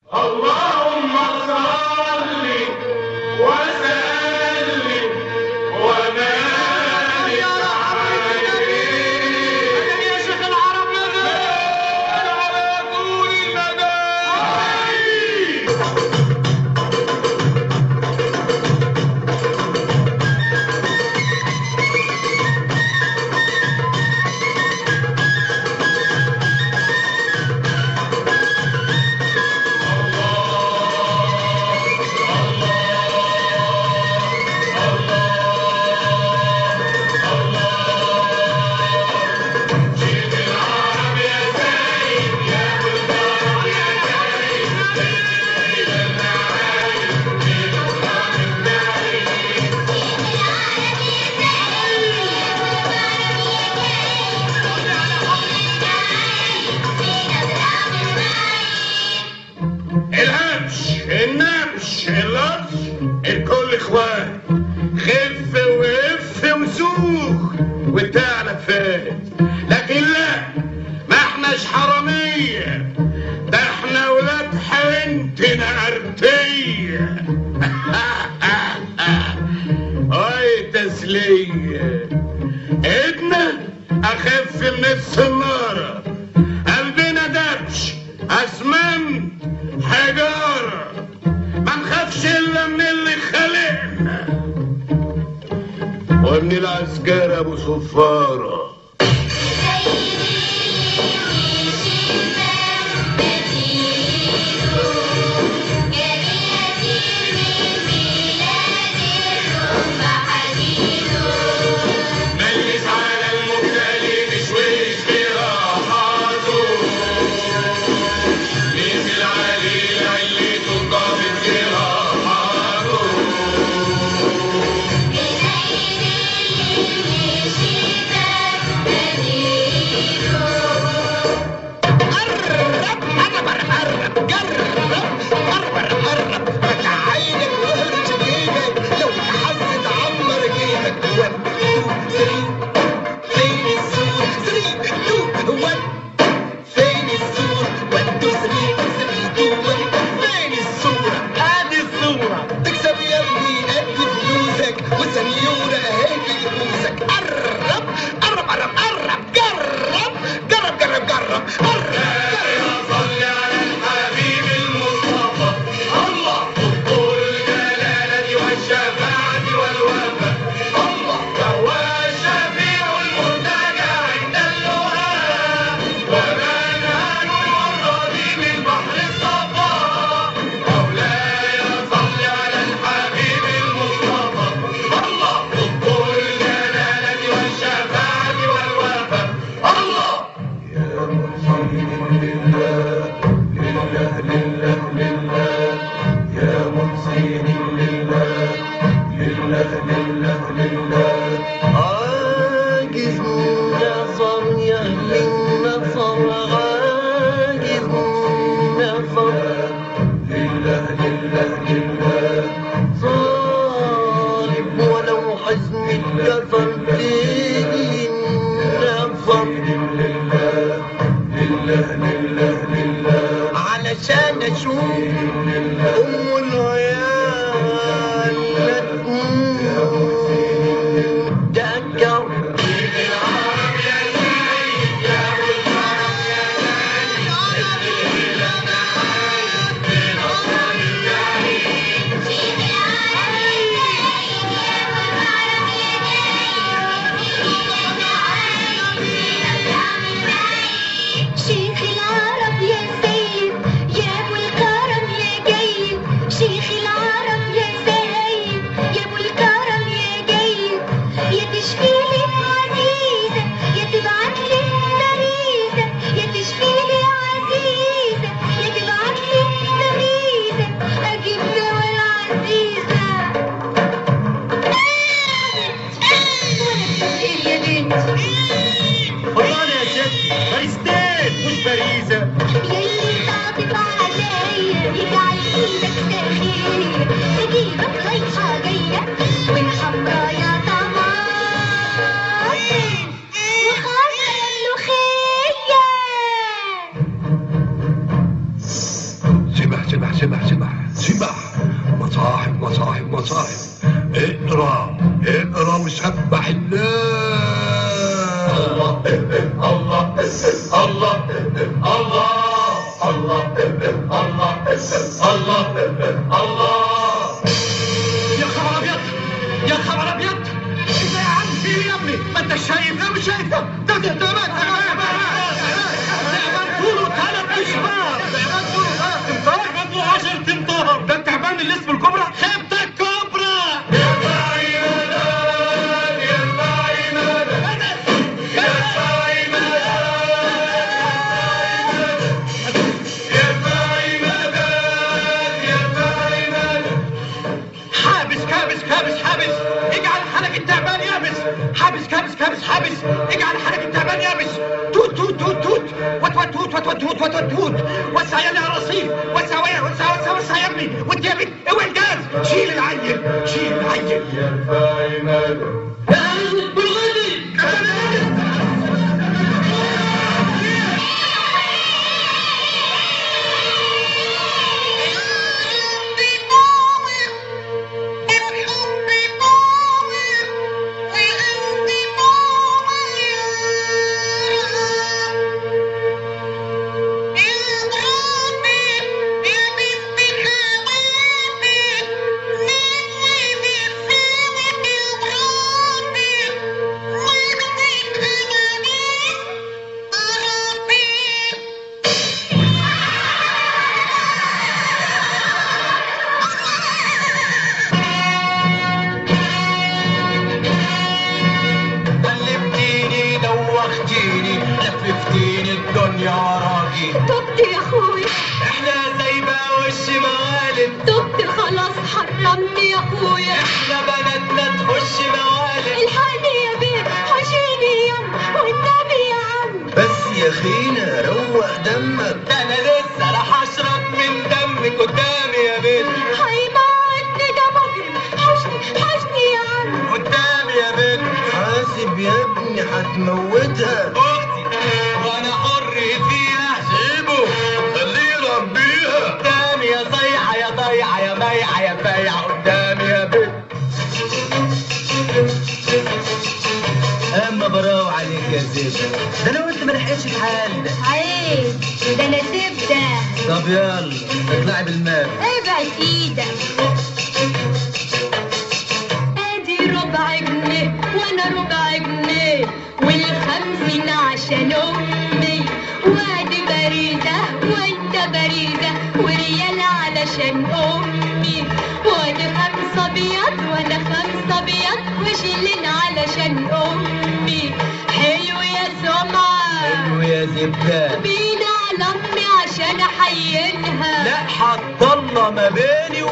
اللهم صل وسلم وبارك عليه يا شيخ العرب على طول المدى. النمش اللطش الكل اخوان، خف وقف وسوق وتعلى فات. لكن لا، ما احناش حرامية، ده احنا ولاد حنتنا عرتية. اي تسلية، ايدنا اخف من السنارة، قلبنا دبش اسمنت حجارة، ما نخافش الا من اللي خلقنا ومن العسكر ابو صفارة. علشان اشوف ام العيال تذكر شيخ العرب يا سيد يا ابو الكرم يا جيد شيخ سبح. مصاحب. اقرا وسبح الله. يا خبر ابيض انت يا عم في يا ابني ما انت شايف ده مش شايف ده تعبان طوله 3 اشهار تعبان طوله 10 امتار ده التعبان اللي اسمه الكبرى خيبتك كبرى حابس اجعل حلق التعبان يابس حابس اجعل حلق التعبان يابس توت وسع يا رصيف وسع يا ابني وانت يا ابني اوعى الجاز شيل العيل لففتيني الدنيا وراكي تبت يا اخويا احنا زي ما وش موالد تبت خلاص حرمني يا اخويا احنا بلدنا تخش موالد الحقني يا بيه حشيني يم والنبي يا عم بس يا خينا روق دمك ده انا لسه راح اشرب من دمك قدامي يا بنت هيموتني ده مجرم حشني يا عم قدامي يا بنت حاسب يا ابني هتموتها اختي وانا حر فيها سيبه خليه يربيها قدامي يا ضيعه يا ضيعه يا ميعه يا بايعه قدامي يا بنت اما براو عليك يا زبده ده انا قلت ما لحقتش الحال عيب ده انا زبده طب يلا اطلعي بالمال ابعد ايدك ادي ربع جنيه وانا ربع جنيه والخمسين عشان امي وادي بريده وانت بريده وريال علشان امي وادي 5 ابيض وانا 5 ابيض وشيلين علشان امي حلو يا سمعه حلو يا زبده بينا على امي عشان احيينها لا حط الله ما بيني